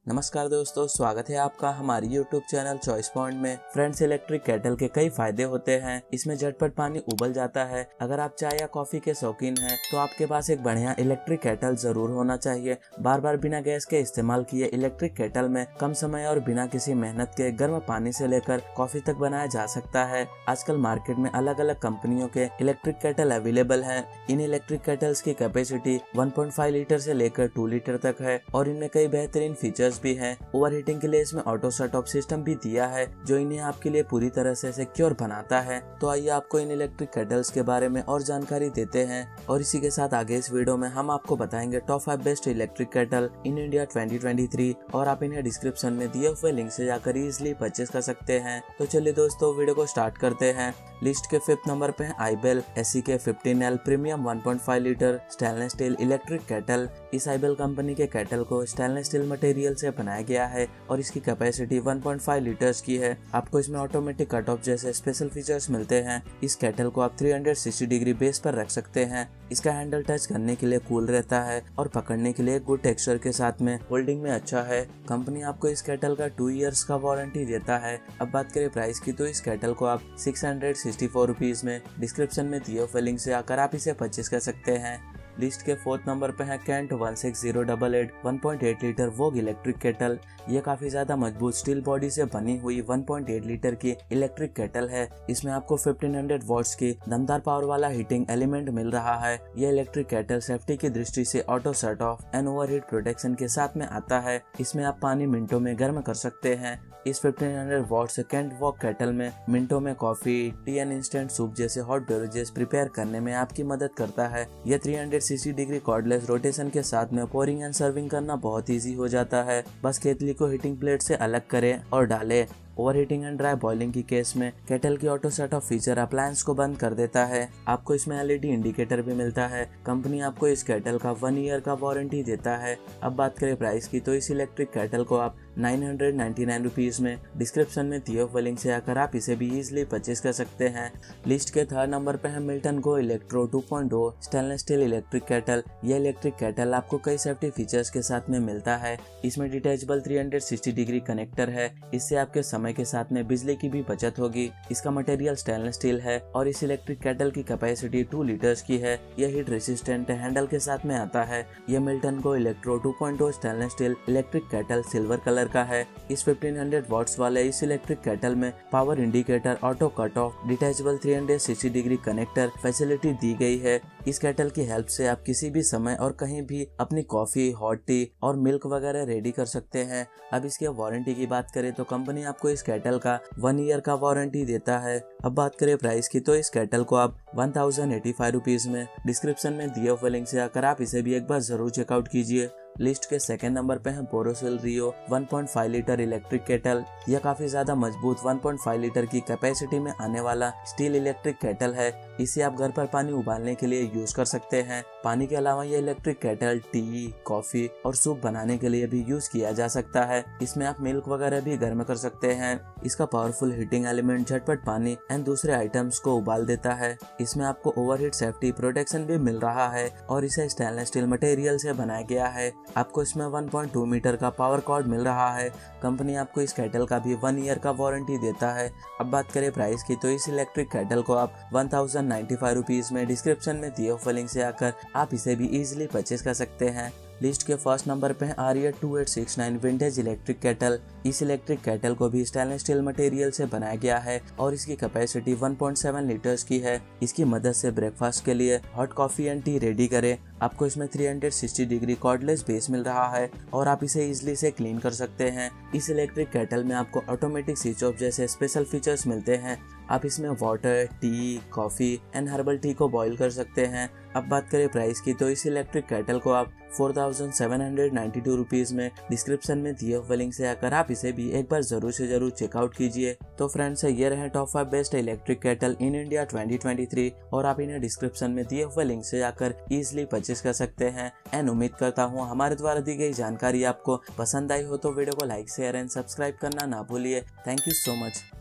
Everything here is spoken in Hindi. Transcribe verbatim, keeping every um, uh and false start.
नमस्कार दोस्तों, स्वागत है आपका हमारी यूट्यूब चैनल चॉइस पॉइंट में। फ्रेंड्स, इलेक्ट्रिक केटल के कई फायदे होते हैं। इसमें झटपट पानी उबल जाता है। अगर आप चाय या कॉफी के शौकीन हैं तो आपके पास एक बढ़िया इलेक्ट्रिक केटल जरूर होना चाहिए। बार बार बिना गैस के इस्तेमाल किए इलेक्ट्रिक केटल में कम समय और बिना किसी मेहनत के गर्म पानी से लेकर कॉफी तक बनाया जा सकता है। आजकल मार्केट में अलग अलग कंपनियों के इलेक्ट्रिक केटल अवेलेबल है। इन इलेक्ट्रिक केटल्स की capacity one point five litre से लेकर टू लीटर तक है और इनमें कई बेहतरीन फीचर्स भी हैं। ओवरहीटिंग के लिए इसमें ऑटो शट ऑफ सिस्टम भी दिया है जो इन्हें आपके लिए पूरी तरह से सिक्योर बनाता है। तो आइए आपको इन इलेक्ट्रिक केटल्स के बारे में और जानकारी देते हैं और इसी के साथ आगे इस वीडियो में हम आपको बताएंगे top five best electric kettle in India twenty twenty three और आप इन्हें डिस्क्रिप्शन में दिए हुए लिंक से जाकर इजिली परचेज कर सकते हैं। तो चलिए दोस्तों, वीडियो को स्टार्ट करते हैं। लिस्ट के फिफ्थ नंबर पे है Ibell S E K fifteen L premium one point five litre stainless steel electric kettle. इस आइबेल कंपनी के केटल को स्टेनलेस स्टील मटेरियल से बनाया गया है और इसकी capacity one point five litres की है। आपको इसमें ऑटोमेटिक कट ऑफ जैसे स्पेशल फीचर्स मिलते हैं। इस केटल को आप थ्री सिक्सटी डिग्री बेस पर रख सकते हैं। इसका हैंडल टच करने के लिए कूल रहता है और पकड़ने के लिए गुड टेक्सचर के साथ में होल्डिंग में अच्छा है। कंपनी आपको इस केटल का टू इयर्स का वारंटी देता है। अब बात करें प्राइस की, तो इस केटल को आप six hundred sixty four rupees में डिस्क्रिप्शन में दिए हुए लिंक से आकर आप इसे परचेज कर सकते हैं। लिस्ट के फोर्थ नंबर पे है Kent one six zero eight eight one point eight litre Vogue electric kettle. ये काफी ज्यादा मजबूत स्टील बॉडी से बनी हुई वन पॉइंट एट लीटर की इलेक्ट्रिक केटल है। इसमें आपको फिफ्टीन हंड्रेड वॉट्स की दमदार पावर वाला हीटिंग एलिमेंट मिल रहा है। ये इलेक्ट्रिक केटल सेफ्टी की दृष्टि से auto shut off and overheat protection के साथ में आता है। इसमें आप पानी मिनटों में गर्म कर सकते हैं। इस fifteen hundred watts Kent Vogue kettle में मिनटों में coffee, tea and instant soup जैसे हॉट बेवरेजेस प्रिपेयर करने में आपकी मदद करता है। यह three sixty degree cordless rotation के साथ में पोरिंग एंड सर्विंग करना बहुत इजी हो जाता है। बस केतली को हीटिंग प्लेट से अलग करें और डालें। ओवरहीटिंग एंड ड्राई बॉइलिंग की केस में केटल की auto shut off feature appliance को बंद कर देता है। आपको इसमें एलईडी इंडिकेटर भी मिलता है। कंपनी आपको इस केटल का वन ईयर का वारंटी देता है। अब बात करें प्राइस की, तो इस इलेक्ट्रिक केटल को आप nine hundred ninety nine rupees में डिस्क्रिप्शन में दिए हुए लिंक से आकर आप इसे भी इजिली परचेज कर सकते हैं। लिस्ट के थर्ड नंबर पे है Milton Go Electro two point O stainless steel electric kettle. यह इलेक्ट्रिक केटल आपको कई सेफ्टी फीचर्स के साथ में मिलता है। इसमें detachable three sixty degree connector है। इससे आपके समय के साथ में बिजली की भी बचत होगी। इसका मटेरियल स्टेनलेस स्टील है और इस इलेक्ट्रिक केटल की कैपेसिटी टू लीटर्स की है। यह हीट रेसिस्टेंट हैंडल के साथ में आता है। यह Milton Go Electro two point O stainless steel electric kettle silver colour का है। इस फिफ्टीन हंड्रेड वॉट्स वाले इस इलेक्ट्रिक केटल में power indicator, auto cut off, detachable three sixty degree connector facility दी गई है। इस केटल की हेल्प से आप किसी भी समय और कहीं भी अपनी कॉफी, हॉट टी और मिल्क वगैरह रेडी कर सकते हैं। अब इसके वारंटी की बात करें तो कंपनी आपको इस केटल का वन ईयर का वारंटी देता है। अब बात करें प्राइस की, तो इस केटल को आप one thousand eighty five rupees में डिस्क्रिप्शन में दिए हुए लिंक से आकर आप इसे भी एक बार जरूर चेकआउट कीजिए। लिस्ट के सेकंड नंबर पे है Borosil Rio one point five litre electric kettle. यह काफी ज्यादा मजबूत वन पॉइंट फाइव लीटर की कैपेसिटी में आने वाला स्टील इलेक्ट्रिक केटल है। इसे आप घर पर पानी उबालने के लिए यूज कर सकते हैं। पानी के अलावा यह इलेक्ट्रिक केटल टी, कॉफी और सूप बनाने के लिए भी यूज किया जा सकता है। इसमें आप मिल्क वगैरह भी गर्म कर सकते हैं। इसका पावरफुल हीटिंग एलिमेंट झटपट पानी एंड दूसरे आइटम्स को उबाल देता है। इसमें आपको ओवरहीट सेफ्टी प्रोटेक्शन भी मिल रहा है और इसे स्टेनलेस स्टील मटेरियल से बनाया गया है। आपको इसमें वन पॉइंट टू मीटर का पावर कॉर्ड मिल रहा है। कंपनी आपको इस केटल का भी वन ईयर का वारंटी देता है। अब बात करें प्राइस की, तो इस इलेक्ट्रिक केटल को आप one thousand ninety five rupees में डिस्क्रिप्शन में दिए हुए लिंक से आकर आप इसे भी इजिली परचेज कर सकते हैं। लिस्ट के फर्स्ट नंबर पे है Arya two eight six nine vintage electric kettle. इस इलेक्ट्रिक केटल को भी स्टेनलेस स्टील मटेरियल से बनाया गया है और इसकी capacity one point seven litres की है। इसकी मदद से ब्रेकफास्ट के लिए hot coffee and tea ready करें। आपको इसमें three sixty degree cordless base मिल रहा है और आप इसे इजिली से क्लीन कर सकते हैं। इस इलेक्ट्रिक केटल में आपको ऑटोमेटिक स्विच ऑफ जैसे स्पेशल फीचर्स मिलते हैं। आप इसमें water, tea, coffee and herbal tea को बॉईल कर सकते हैं। अब बात करें प्राइस की, तो इस इलेक्ट्रिक केटल को आप four thousand seven hundred ninety two rupees में डिस्क्रिप्शन में दिए हुए लिंक से आकर आप इसे भी एक बार जरूर से जरूर चेकआउट कीजिए। तो फ्रेंड्स, ये रहे top five best electric kettle in India twenty twenty three और आप इन्हें डिस्क्रिप्शन में दिए हुए लिंक से आकर इजिली परचेज कर सकते हैं। एंड उम्मीद करता हूँ हमारे द्वारा दी गई जानकारी आपको पसंद आई हो तो वीडियो को लाइक, शेयर एंड सब्सक्राइब करना ना भूलिए। Thank you so much.